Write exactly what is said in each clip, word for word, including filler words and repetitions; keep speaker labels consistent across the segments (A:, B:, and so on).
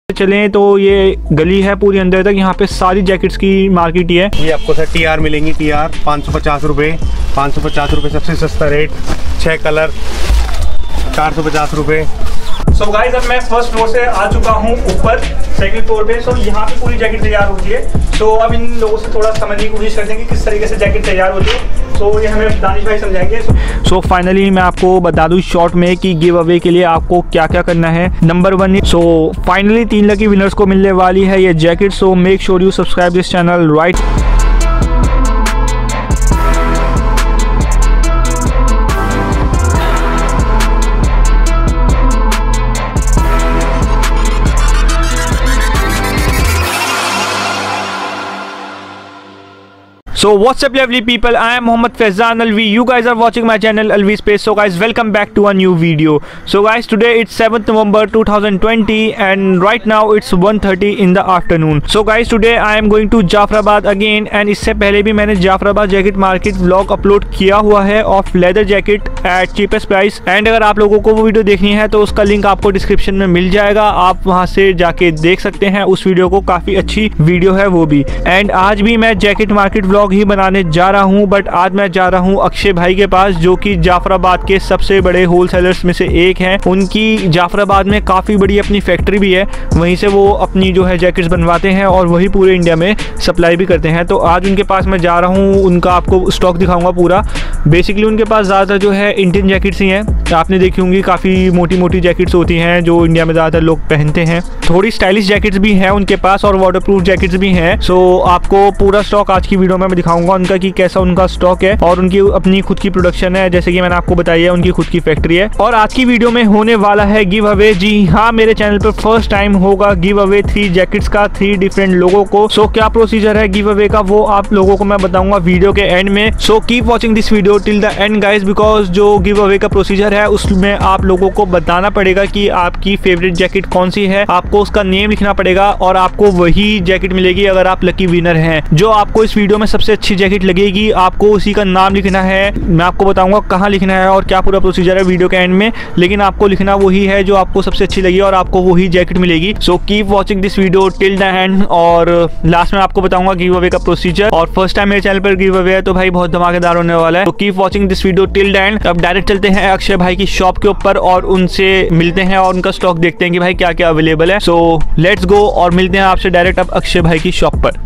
A: चलें तो ये गली है पूरी अंदर तक, यहाँ पे सारी जैकेट्स की मार्केट ही है।
B: ये आपको सर टी आर मिलेंगी, टी आर पाँच सौ पचास रुपये पाँच सौ पचास रुपये सबसे सस्ता रेट। छः कलर चार सौ पचास रुपये।
A: सो so गाइस, अब मैं फर्स्ट फ्लोर से आ चुका हूँ ऊपर सेकंड फ्लोर पे। सो so यहाँ पे पूरी जैकेट तैयार होती है। सो so अब इन लोगों से थोड़ा समझने की कोशिश करते हैं कि किस तरीके से जैकेट तैयार होती है। सो so ये हमें दानिश भाई समझाएंगे। सो so फाइनली मैं आपको बता दूँ शॉर्ट में कि गिव अवे के लिए आपको क्या क्या करना है। नंबर वन, सो फाइनली तीन लकी विनर्स को मिलने वाली है ये jacket. So make sure you subscribe this channel right. So what's up lovely people, I am Mohammad Faizan Alvi. You guys are watching my channel Alvi Space. So guys, welcome back to a new video. So guys, today it's seventh November two thousand twenty and right now it's one thirty in the afternoon. So guys, today I am going to Jafrabad again and इससे पहले भी मैंने Jafrabad jacket market vlog upload किया हुआ है of leather jacket at cheapest price. And अगर आप लोगों को वो वीडियो देखनी है तो उसका लिंक आपको डिस्क्रिप्शन में मिल जाएगा, आप वहां से जाके देख सकते हैं उस वीडियो को, काफ़ी अच्छी वीडियो है वो भी। एंड आज भी मैं जैकेट मार्केट व्लॉग ही बनाने जा रहा हूं, बट आज मैं जा रहा हूं अक्षय भाई के पास जो कि जाफराबाद के सबसे बड़े होलसेलर्स में से एक हैं। उनकी जाफराबाद में काफ़ी बड़ी अपनी फैक्ट्री भी है, वहीं से वो अपनी जो है जैकेट्स बनवाते हैं और वही पूरे इंडिया में सप्लाई भी करते हैं। तो आज उनके पास मैं जा रहा हूँ, उनका आपको स्टॉक दिखाऊंगा पूरा। बेसिकली उनके पास ज़्यादातर जो है इंडियन जैकेट्स ही हैं, आपने देखी होंगी काफ़ी मोटी मोटी जैकेट्स होती हैं जो इंडिया में ज़्यादातर लोग पहनते हैं। थोड़ी स्टाइलिश जैकेट्स भी हैं उनके पास और वाटरप्रूफ जैकेट्स भी हैं। सो आपको पूरा स्टॉक आज की वीडियो में मैं दिखाऊंगा उनका कि कैसा उनका स्टॉक है और उनकी अपनी खुद की प्रोडक्शन है, जैसे कि मैंने आपको बताई है उनकी खुद की फैक्ट्री है। और आज की वीडियो में होने वाला है गिव अवे। जी हाँ, मेरे चैनल पर फर्स्ट टाइम होगा गिव अवे थ्री जैकेट्स का, थ्री डिफरेंट लोगों को। सो क्या प्रोसीजर है गिव अवे का वो आप लोगों को मैं बताऊंगा वीडियो के एंड में। So keep watching this video till the end guys, because जो गिव अवे का प्रोसीजर है उसमें आप लोगों को बताना पड़ेगा कि आपकी फेवरेट जैकेट कौन सी है, आपको उसका नेम लिखना पड़ेगा और आपको वही जैकेट मिलेगी अगर आप लकी विनर हैं। जो आपको इस वीडियो में सबसे अच्छी जैकेट लगेगी आपको उसी का नाम लिखना है। मैं आपको बताऊंगा कहाँ लिखना है और क्या पूरा प्रोसीजर है वीडियो के एंड में, लेकिन आपको लिखना वही है जो आपको सबसे अच्छी लगी और आपको वही जैकेट मिलेगी। So keep watching this video till the end और लास्ट में आपको बताऊंगा गिव अवे का प्रोसीजर। और फर्स्ट टाइम मेरे चैनल पर गिव अवे है तो भाई बहुत धमाकेदार होने वाला है। तो keep watching this video till the end. अब डायरेक्ट चलते हैं अक्षय भाई की शॉप के ऊपर और उनसे मिलते हैं और उनका स्टॉक देखते हैं कि भाई क्या क्या अवेलेबल है। सो लेट्स गो और मिलते हैं आपसे डायरेक्ट अब अक्षय भाई की शॉप पर।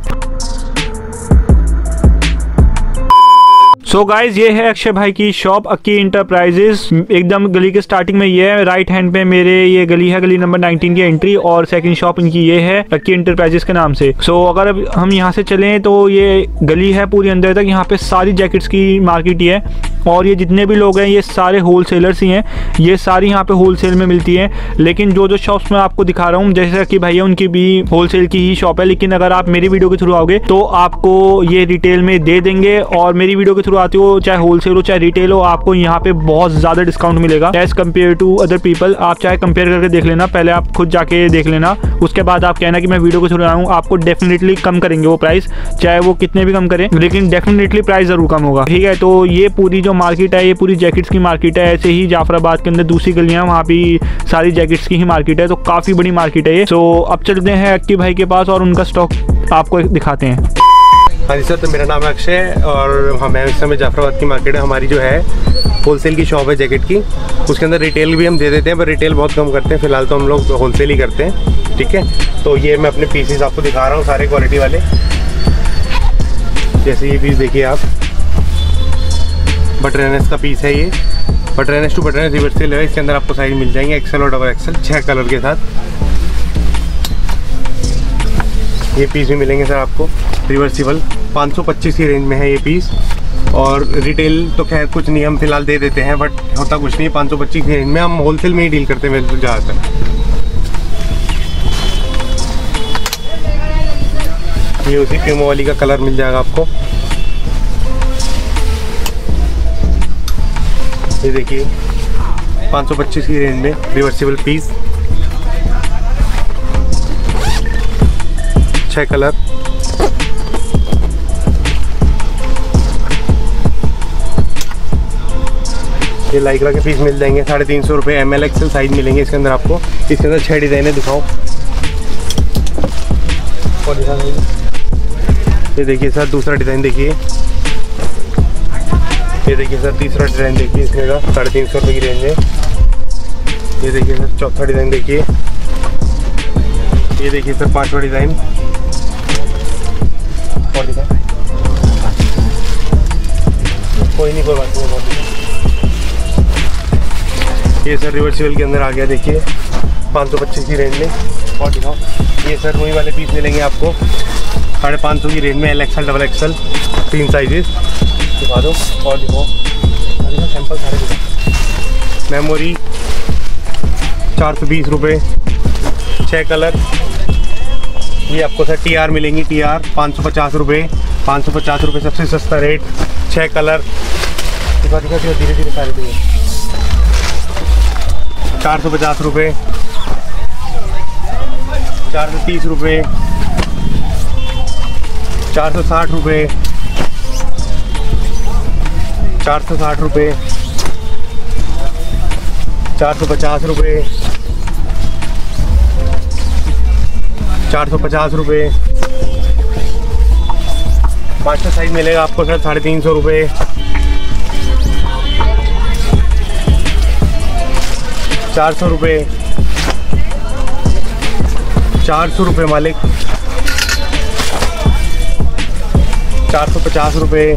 A: सो so गाइज, ये है अक्षय भाई की शॉप अक्की इंटरप्राइजेस, एकदम गली के स्टार्टिंग में ये है। राइट हैंड पे मेरे ये गली है, गली नंबर नाइनटीन की एंट्री और सेकंड शॉप इनकी ये है अक्की इंटरप्राइजेस के नाम से। सो so अगर अब हम यहाँ से चलें तो ये गली है पूरी अंदर तक, यहाँ पे सारी जैकेट्स की मार्केट ही है और ये जितने भी लोग हैं ये सारे होलसेलर्स ही हैं, ये सारी यहाँ पे होलसेल में मिलती हैं। लेकिन जो जो शॉप्स मैं आपको दिखा रहा हूँ जैसे कि भैया उनकी भी होलसेल की ही शॉप है, लेकिन अगर आप मेरी वीडियो के थ्रू आओगे तो आपको ये रिटेल में दे देंगे और मेरी वीडियो के थ्रू आते हो चाहे होलसेल हो चाहे रिटेल हो, आपको यहाँ पे बहुत ज़्यादा डिस्काउंट मिलेगा as compared to other people. आप चाहे कंपेयर करके देख लेना, पहले आप खुद जाके देख लेना, उसके बाद आप कहना कि मैं वीडियो के थ्रू आया हूँ। आपको डेफिनेटली कम करेंगे वो प्राइस, चाहे वो कितने भी कम करें, लेकिन डेफिनेटली प्राइस ज़रूर कम होगा, ठीक है। तो ये पूरी जो मार्केट है ये पूरी जैकेट्स की मार्केट है। ऐसे ही जाफराबाद के अंदर दूसरी गलियां वहाँ भी सारी जैकेट्स की ही मार्केट है, तो काफ़ी बड़ी मार्केट है ये। सो अब चलते हैं अक्की भाई के पास और उनका स्टॉक आपको दिखाते हैं।
B: हाँ जी सर, तो मेरा नाम है अक्षय और हमें इस समय जाफराबाद की मार्केट है, हमारी जो है होलसेल की शॉप है जैकेट की। उसके अंदर रिटेल भी हम दे देते हैं पर रिटेल बहुत कम करते हैं, फिलहाल तो हम लोग होलसेल ही करते हैं, ठीक है। तो ये मैं अपने पीसेस आपको दिखा रहा हूँ सारे क्वालिटी वाले। जैसे ये पीस देखिए आप, बटर एन एस का पीस है ये, butter N S to butter N S reversal है। इसके अंदर आपको साइज मिल जाएंगे एक्सेल और डबल एक्सेल, छः कलर के साथ। ये पीस भी मिलेंगे सर आपको रिवर्सिबल, पाँच सौ पच्चीस की रेंज में है ये पीस। और रिटेल तो खैर कुछ नहीं हम फिलहाल दे देते हैं, बट होता कुछ नहीं है। पाँच सौ पच्चीस की रेंज में हम होलसेल में ही डील करते हैं ज़्यादातर। ये उसी प्यूमा वाली का कलर मिल जाएगा आपको, ये देखिए पाँच सौ पच्चीस की रेंज में रिवर्सिबल पीस, छः कलर। ये लाइक्रा के पीस मिल जाएंगे साढ़े तीन सौ रुपये, एम एल एक्सएल साइज मिलेंगे इसके अंदर आपको। इसके अंदर छः डिज़ाइनें दिखाओ, और ये देखिए सर दूसरा डिज़ाइन देखिए, ये देखिए सर तीसरा डिज़ाइन देखिए इसमें का साढ़े तीन सौ रुपये की रेंज है। ये देखिए सर चौथा डिज़ाइन देखिए, ये देखिए सर पांचवा डिज़ाइन और डिज़ाइन कोई नहीं कोई बात नहीं। ये सर रिवर्सिबल के अंदर आ गया देखिए पाँच सौ पच्चीस की रेंज में। और दिखाओ ये सर वही वाले पीस मिलेंगे आपको साढ़े पाँच सौ की रेंज में, एल एक्सएल डबल एक्सएल तीन साइजेस दिखा दो। और दिखाओ सैंपल सारे दिखाओ। मेमोरी चार सौ बीस रुपये, छः कलर। ये आपको सर टी आर मिलेंगी, टी आर पाँच सौ पचास रुपये, पाँच सौ पचास रुपये सबसे सस्ता रेट, छः कलर। दिखा दिखा दिखा धीरे धीरे सारे दिए। चार सौ पचास रुपये, चार सौ तीस रुपये, चार सौ साठ रुपये, चार सौ साठ रुपये, चार सौ पचास रुपये, चार सौ पचास रुपये। मास्टर साइज मिलेगा आपको सर साढ़े तीन सौ रुपये, चार सौ रुपये, चार सौ रुपये मालिक, चार सौ पचास रुपये,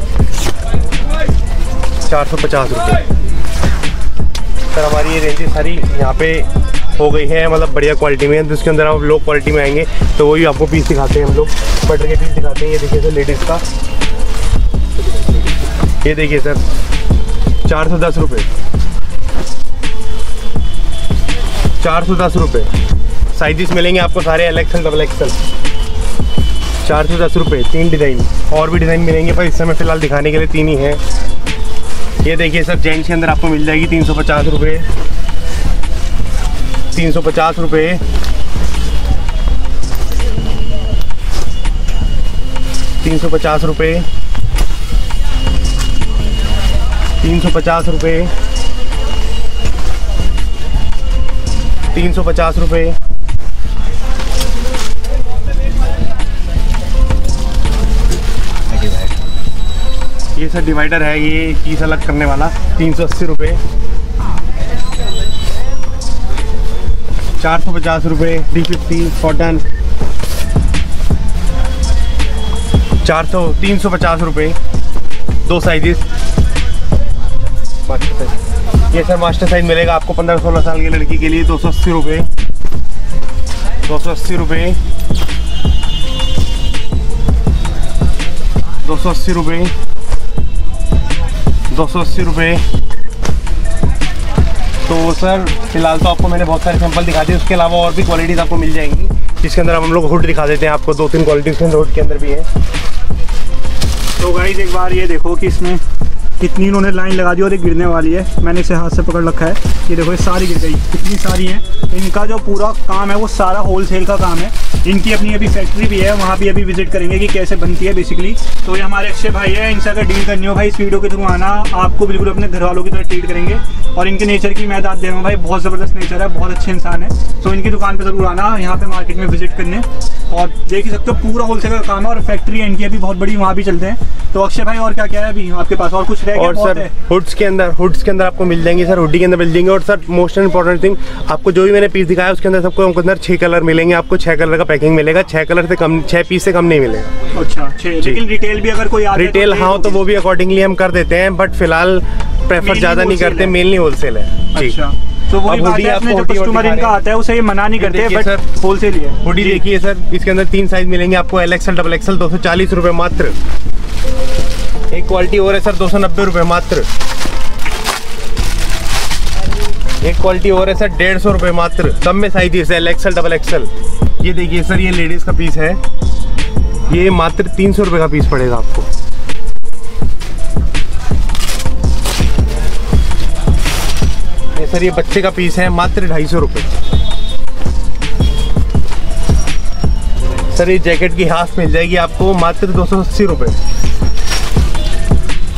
B: चार सौ पचास रुपये। सर हमारी ये रेंजेस सारी यहाँ पे हो गई है, मतलब बढ़िया क्वालिटी में। जिसके अंदर आप लो क्वालिटी में आएंगे तो वही आपको पीस दिखाते हैं हम लोग, बटर के पीस दिखाते हैं। ये देखिए सर लेडीज़ का, ये देखिए सर चार सौ दस रुपये, चार सौ दस रुपये। साइजेस मिलेंगे आपको सारे एल एक्सएल डबल एक्सएल, चार सौ दस रुपये। तीन डिज़ाइन और भी डिज़ाइन मिलेंगे पर इस समय फ़िलहाल दिखाने के लिए तीन ही हैं। ये देखिए सर जेंट्स के अंदर आपको मिल जाएगी तीन सौ पचास रुपये, तीन सौ पचास रुपये, तीन सौ पचास रुपये, तीन सौ पचास रुपये, तीन सौ पचास रुपये, ये सर डिवाइडर है, ये चीज़ अलग करने वाला, तीन सौ अस्सी रुपये, चार सौ पचास रुपये, थ्री फिफ्टी कॉटन, चार सौ तीन सौ पचास रुपये, दो साइजेस। ये सर मास्टर साइज मिलेगा आपको पंद्रह सोलह साल की लड़की के लिए, दो सौ अस्सी रुपये, दो सौ अस्सी रुपये, दो सौ अस्सी रुपये, दो सौ अस्सी रुपये। तो सर फिलहाल तो आपको मैंने बहुत सारे सैंपल दिखा दिए, उसके अलावा और भी क्वालिटीज़ आपको मिल जाएंगी, जिसके अंदर हम लोग हुड दिखा देते हैं आपको। दो तीन क्वालिटीज़ के अंदर हुड के अंदर भी है।
A: तो गाइस एक बार ये देखो कि इसमें कितनी इन्होंने लाइन लगा दी और ये गिरने वाली है। मैंने इसे हाथ से पकड़ रखा है, ये देखो ये सारी गिर गई, कितनी सारी हैं। इनका जो पूरा काम है वो सारा होलसेल का काम है। इनकी अपनी अभी फैक्ट्री भी है, वहाँ भी अभी विजिट करेंगे कि कैसे बनती है बेसिकली। तो ये हमारे अक्षय भाई है, इनसे अगर डील करनी हो भाई इस वीडियो के थ्रू आना, आपको बिल्कुल अपने घर वालों की तरह ट्रीट करेंगे। और इनके नेचर की मैं दाद दे रहा हूँ भाई, बहुत ज़बरदस्त नेचर है, बहुत अच्छे इंसान है। तो इनकी दुकान पर ज़रूर आना, यहाँ पे मार्केट में विजिट करने। और देख ही सकते हो पूरा होलसेल का काम है और फैक्ट्री है इनकी अभी बहुत बड़ी, वहाँ भी चलते हैं। तो अक्षय भाई और क्या क्या है अभी आपके पास, और कुछ रह गया?
B: और सर हुड्स के अंदर हुड्स के अंदर आपको मिल जाएंगे सर, हुडी के अंदर मिल जाएंगे। और सर मोस्ट इंपॉर्टेंट थिंग, आपको जो भी मैंने पीस दिखाया उसके अंदर सबको हमको अंदर छः कलर मिलेंगे। आपको छः कलर का पैकिंग मिलेगा, छः कलर से कम, छः पीस से कम नहीं मिलेगा।
A: अच्छा, लेकिन रिटेल भी अगर कोई
B: रिटेल हाँ तो वो भी अकॉर्डिंगली हम कर देते हैं, बट फिलहाल प्रेफर ज़्यादा नहीं करते, मेनली होलसेल है।
A: अच्छा, तो वही बात है, अपने जो कस्टमर इनका आता है उसे ये मना नहीं करते, बट होलसेल ही है।
B: हुडी देखिए सर, इसके अंदर तीन साइज मिलेंगे आपको, एल एक्सएल डबल एक्सएल, दो सौ चालीस रुपये मात्र। एक क्वालिटी और है सर, दो सौ नब्बे रुपये मात्र। एक क्वालिटी और है सर, डेढ़ सौ रुपये मात्र। सब में साइज है एल एक्सएल डबल एक्सएल। ये देखिए सर, ये लेडीज़ का पीस है, ये मात्र तीन सौ रुपये का पीस पड़ेगा आपको। ये सर ये बच्चे का पीस है, मात्र ढाई सौ रुपये। सर ये जैकेट की हाफ मिल जाएगी आपको, मात्र दो सौ अस्सी रुपये।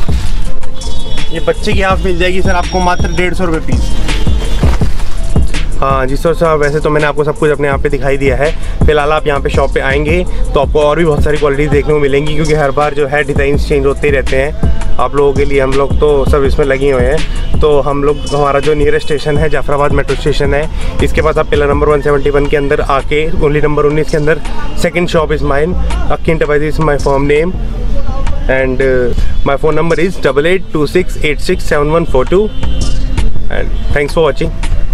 B: ये बच्चे की हाफ मिल जाएगी सर आपको, मात्र डेढ़ सौ रुपये पीस। हाँ जी सर साहब, वैसे तो मैंने आपको सब कुछ अपने यहाँ पे दिखाई दिया है। फिलहाल आप यहाँ पे शॉप पे आएंगे तो आपको और भी बहुत सारी क्वालिटीज़ देखने को मिलेंगी, क्योंकि हर बार जो है डिज़ाइन चेंज होते ही रहते हैं। आप लोगों के लिए हम लोग तो सब इसमें लगे हुए हैं। तो हम लोग, हमारा जो नियरेस्ट स्टेशन है जाफराबाद मेट्रो स्टेशन है, इसके पास आप pillar number one seventy one के अंदर आके ओनली नंबर उन्नीस के अंदर second shop is mine, Akki enterprises is my firm name, and my phone number is double eight two six eight six seven one four two, and thanks for watching.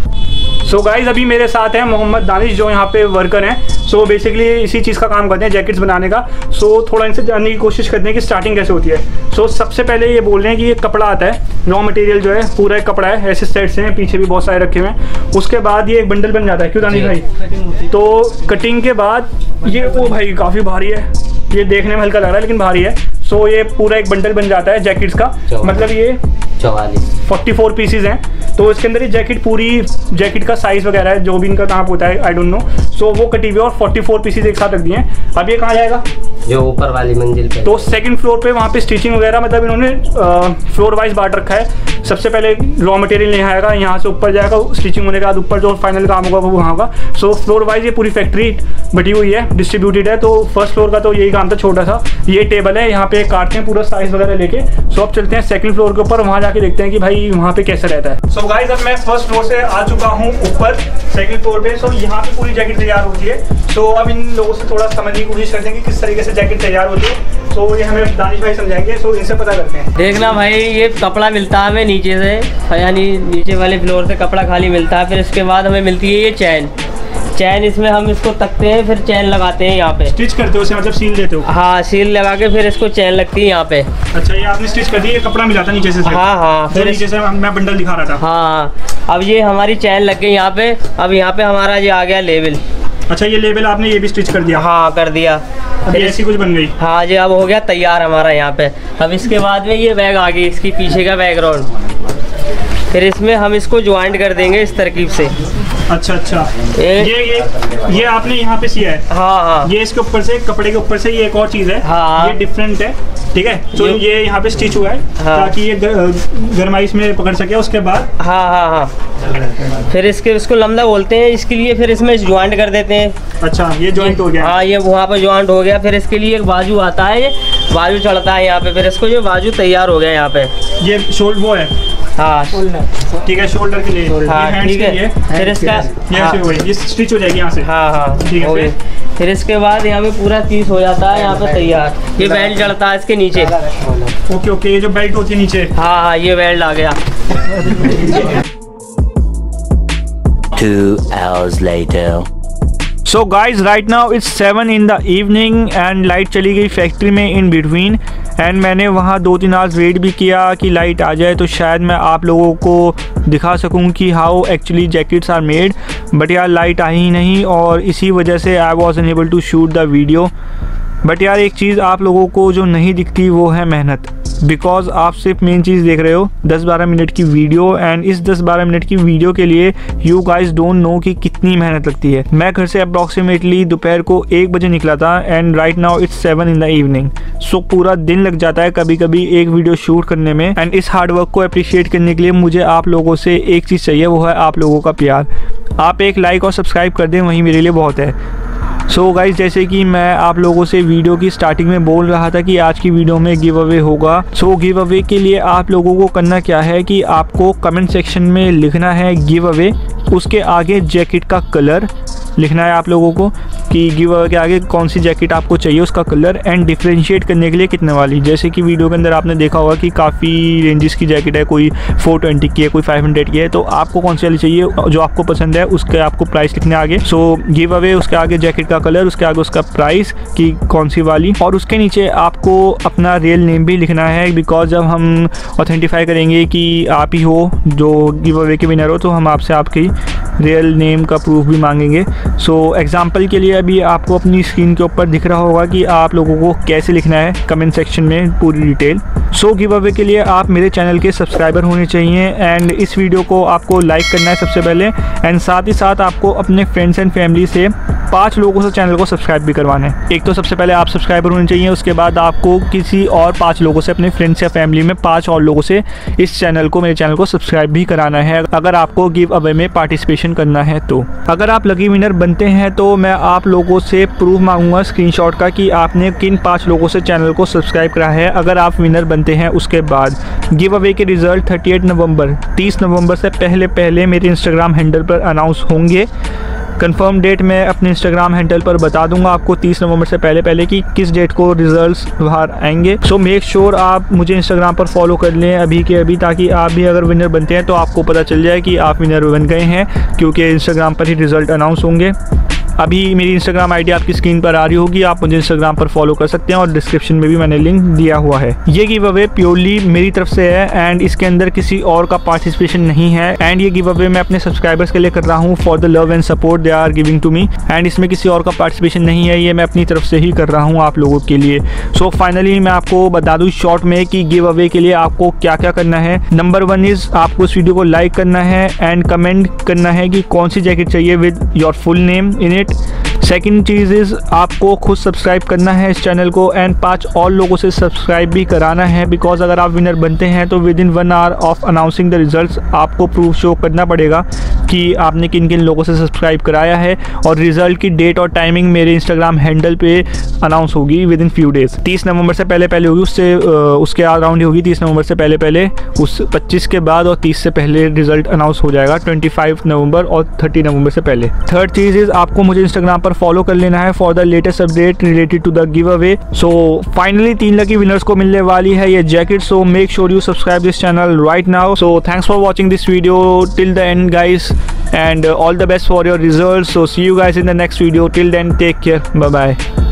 A: So so guys अभी मेरे साथ हैं मोहम्मद दानिश, जो यहाँ पे worker हैं। सो so basically इसी चीज़ का काम करते हैं, जैकेट्स बनाने का। सो so थोड़ा इनसे जानने की कोशिश करते हैं कि स्टार्टिंग कैसे होती है। सो so सबसे पहले ये बोल रहे हैं कि ये कपड़ा आता है, रॉ मटेरियल जो है पूरा एक कपड़ा है, ऐसे सेट्स हैं, पीछे भी बहुत सारे रखे हुए हैं। उसके बाद ये एक बंडल बन जाता है, क्यों दानिश भाई? तो कटिंग के बाद ये, ओ भाई काफ़ी भारी है, ये देखने में हल्का लग रहा है लेकिन भारी है। सो so ये पूरा एक बंडल बन जाता है जैकेट्स का, मतलब ये
C: चौवालीस
A: फोर्टी फोर पीसीज हैं। तो इसके अंदर ये जैकेट, पूरी जैकेट का साइज़ वगैरह है, जो भी इनका नाप होता है आई डोंट नो। सो वो कटी हुई और फोर्टी फोर पीसीज एक साथ रख दिए हैं। अब ये कहाँ जाएगा?
C: जो ऊपर वाली मंजिल पे।
A: तो सेकंड फ्लोर पे वहाँ पे स्टिचिंग वगैरह, मतलब इन्होंने फ्लोर वाइज बांट रखा है। सबसे पहले रॉ मटेरियल यहाँ आएगा, यहाँ से ऊपर जाएगा, स्टिचिंग होने के बाद ऊपर जो फाइनल काम होगा वो वहाँ होगा। सो फ्लोर वाइज ये पूरी फैक्ट्री बटी हुई है, डिस्ट्रीब्यूटेड है। तो फर्स्ट फ्लोर का तो यही काम था छोटा सा। ये टेबल है, यहाँ पे काटते हैं पूरा साइज वगैरह लेके। सो अब चलते हैं सेकंड फ्लोर के ऊपर, वहाँ जाके देखते हैं कि भाई वहाँ पे कैसा रहता है। सो गाइस अब मैं फर्स्ट फ्लोर से आ चुका हूँ ऊपर सेकंड फ्लोर पे। सो यहाँ पे पूरी जैकेट तैयार होती है। सो अब इन लोगों से थोड़ा समझने की कोशिश करते हैं कि किस तरीके से जैकेट तैयार होती है। सो ये हमें दानिश भाई समझाएंगे। सो इनसे पता करते हैं।
C: देखना भाई, ये कपड़ा मिलता है हमें नीचे से, यानी नीचे वाले फ्लोर से कपड़ा खाली मिलता है। फिर इसके बाद हमें मिलती है ये चैन। चैन इसमें हम इसको तकते हैं, फिर चैन लगाते हैं यहाँ पे।
A: स्टिच करते हो उसे, मतलब सील देते हो?
C: हाँ, सील लगा के फिर इसको चैन लगती है यहाँ पे।
A: अच्छा, ये आपने स्टिच कर दी, ये कपड़ा मिला था नीचे से?
C: हाँ हाँ,
A: फिर नीचे से मैं बंडल दिखा रहा था।
C: हाँ, अब ये हमारी चैन लग गई यहाँ पे। अब यहाँ पे हमारा ये आ गया लेबल।
A: अच्छा, ये लेबल आपने ये भी स्टिच कर दिया?
C: हाँ, कर दिया।
A: अब ये ऐसी कुछ बन गई?
C: हाँ जी, अब हो गया तैयार हमारा यहाँ पे। अब इसके बाद में ये बैग आ गई, इसकी पीछे का बैकग्राउंड। फिर इसमें हम इसको ज्वाइंट कर देंगे इस तरकीब से।
A: अच्छा अच्छा, ये ये ये आपने यहाँ पे सिया है?
C: हाँ हाँ,
A: ये इसके ऊपर से, कपड़े के ऊपर से ये एक और चीज़ है।
C: हाँ,
A: ये डिफरेंट है, ठीक है। तो ये, ये यहाँ पे स्टिच हुआ है। हाँ, ताकि ये गर्माई इसमें पकड़ सके। उसके बाद
C: हाँ हाँ हाँ, फिर इसके इसको लंबा बोलते हैं, इसके लिए फिर इसमें ज्वाइंट कर देते हैं।
A: अच्छा, ये ज्वाइंट हो गया?
C: हाँ, ये वहाँ पे ज्वाइंट हो गया। फिर इसके लिए एक बाजू आता है, ये बाजू चढ़ता है यहाँ पे। फिर इसको जो बाजू तैयार हो गया यहाँ पे।
A: ये शोल्डर वो है?
C: हाँ,
A: ठीक है, शोल्डर के लिए।
C: हाँ ठीक है। फिर इसका
A: ये स्टिच हो जाएगी यहाँ से?
C: हाँ हाँ, ठीक है। फिर इसके बाद यहाँ पे पूरा पीस हो जाता है यहाँ पे तैयार। ये बेल्ट चढ़ता है इसके नीचे।
A: ओके ओके, ये जो बेल्ट होती है नीचे?
C: हाँ हाँ, ये बेल्ट आ गया।
D: Two hours later.
A: So guys, right now it's seven in the evening and light चली गई फैक्ट्री में इन बिटवीन। एंड मैंने वहाँ दो तीन आवर्स वेट भी किया कि लाइट आ जाए तो शायद मैं आप लोगों को दिखा सकूँ कि how actually jackets are made. But यार लाइट आई ही नहीं, और इसी वजह से I was unable to shoot the video. But यार एक चीज़ आप लोगों को जो नहीं दिखती वो है मेहनत। बिकॉज आप सिर्फ मेन चीज़ देख रहे हो दस बारह मिनट की वीडियो, एंड इस दस बारह मिनट की वीडियो के लिए यू गाइस डोंट नो कि कितनी मेहनत लगती है। मैं घर से अप्रॉक्सीमेटली दोपहर को एक बजे निकला था and right now it's seven in the evening. So पूरा दिन लग जाता है कभी कभी एक वीडियो शूट करने में। एंड इस हार्ड वर्क को अप्रिशिएट करने के लिए मुझे आप लोगों से एक चीज़ चाहिए, वो है आप लोगों का प्यार। आप एक लाइक और सब्सक्राइब कर दें, वही मेरे लिए बहुत है। सो so गाइज, जैसे कि मैं आप लोगों से वीडियो की स्टार्टिंग में बोल रहा था कि आज की वीडियो में गिव अवे होगा। सो so, गिव अवे के लिए आप लोगों को करना क्या है कि आपको कमेंट सेक्शन में लिखना है गिव अवे, उसके आगे जैकेट का कलर लिखना है आप लोगों को कि गिव अवे के आगे कौन सी जैकेट आपको चाहिए, उसका कलर, एंड डिफ्रेंशिएट करने के लिए कितने वाली। जैसे कि वीडियो के अंदर आपने देखा होगा कि काफ़ी रेंजेस की जैकेट है, कोई फोर ट्वेंटी की है, कोई फाइव हंड्रेड की है। तो आपको कौन सी वाली चाहिए जो आपको पसंद है, उसके आपको प्राइस लिखने आगे। सो गिव अवे, उसके आगे जैकेट का कलर, उसके आगे उसका प्राइस कि कौन सी वाली, और उसके नीचे आपको अपना रियल नेम भी लिखना है। बिकॉज जब हम ऑथेंटिफाई करेंगे कि आप ही हो जो गिव अवे के विनर हो, तो हम आपसे आपकी रियल नेम का प्रूफ भी मांगेंगे। सो so, एग्जांपल के लिए अभी आपको अपनी स्क्रीन के ऊपर दिख रहा होगा कि आप लोगों को कैसे लिखना है कमेंट सेक्शन में पूरी detail. So so, giveaway के लिए आप मेरे चैनल के सब्सक्राइबर होने चाहिए, एंड इस वीडियो को आपको लाइक करना है सबसे पहले, एंड साथ ही साथ आपको अपने फ्रेंड्स एंड फैमिली से पाँच लोगों से चैनल को सब्सक्राइब भी करवाना है। एक तो सबसे पहले आप सब्सक्राइबर होने चाहिए, उसके बाद आपको किसी और पाँच लोगों से, अपने फ्रेंड्स या फैमिली में पाँच और लोगों से इस चैनल को, मेरे चैनल को सब्सक्राइब भी कराना है अगर आपको गिव अवे में पार्टिसिपेशन करना है। तो अगर आप लकी विनर बनते हैं तो मैं आप लोगों से प्रूफ मांगूंगा स्क्रीनशॉट का कि आपने किन पाँच लोगों से चैनल को सब्सक्राइब करा है। अगर आप विनर बनते हैं उसके बाद गिव अवे के रिजल्ट अड़तीस नवंबर तीस नवंबर से पहले पहले मेरे इंस्टाग्राम हैंडल पर अनाउंस होंगे। कंफर्म डेट मैं अपने इंस्टाग्राम हैंडल पर बता दूंगा आपको तीस नवंबर से पहले पहले कि किस डेट को रिजल्ट्स बाहर आएंगे। सो मेक श्योर आप मुझे इंस्टाग्राम पर फॉलो कर लें अभी के अभी, ताकि आप भी अगर विनर बनते हैं तो आपको पता चल जाए कि आप विनर बन गए हैं, क्योंकि इंस्टाग्राम पर ही रिजल्ट अनाउंस होंगे। अभी मेरी इंस्टाग्राम आईडी आपकी स्क्रीन पर आ रही होगी, आप मुझे इंस्टाग्राम पर फॉलो कर सकते हैं और डिस्क्रिप्शन में भी मैंने लिंक दिया हुआ है। ये गिव अवे प्योरली मेरी तरफ से है एंड इसके अंदर किसी और का पार्टिसिपेशन नहीं है। एंड ये गिव अवे मैं अपने सब्सक्राइबर्स के लिए कर रहा हूँ for the love and support they are giving to me. And इसमें किसी और का पार्टिसिपेशन नहीं है, ये मैं अपनी तरफ से ही कर रहा हूँ आप लोगों के लिए। सो so, फाइनली मैं आपको बता दूँ शॉर्ट में कि गिव अवे के लिए आपको क्या क्या करना है। नंबर वन इज़ आपको इस वीडियो को लाइक करना है एंड कमेंट करना है कि कौन सी जैकेट चाहिए with your full name in it. Second चीज़ इज़ आपको खुद सब्सक्राइब करना है इस चैनल को एंड पांच और लोगों से सब्सक्राइब भी कराना है, बिकॉज अगर आप विनर बनते हैं तो within one hour of announcing the results आपको प्रूफ शो करना पड़ेगा कि आपने किन किन लोगों से सब्सक्राइब कराया है। और रिजल्ट की डेट और टाइमिंग मेरे इंस्टाग्राम हैंडल पे अनाउंस होगी विद इन फ्यू डेज। तीस नवंबर से पहले पहले होगी, उससे उसके अराउंड ही होगी। तीस नवंबर से पहले पहले, उस पच्चीस के बाद और तीस से पहले रिजल्ट अनाउंस हो जाएगा, पच्चीस नवंबर और तीस नवंबर से पहले। थर्ड चीज़ इज़ आपको मुझे इंस्टाग्राम पर फॉलो कर लेना है for the latest update related to the giveaway. So finally तीन लकी विनर्स को मिलने वाली है ये jacket. So make sure you subscribe this channel right now. So thanks for watching this video till the end guys and uh, all the best for your results. So see you guys in the next video. Till then, take care. Bye bye.